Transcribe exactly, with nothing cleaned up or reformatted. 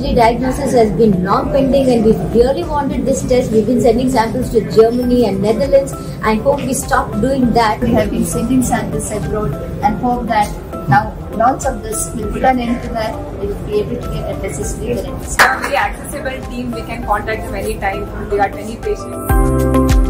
H D diagnosis has been long pending, and we really wanted this test. We've been sending samples to Germany and Netherlands. I hope we stop doing that. We have been sending samples abroad and hope that now launch of this will put an end to that. We will be able to get a necessary We are a very accessible team. We can contact them anytime. We got many patients.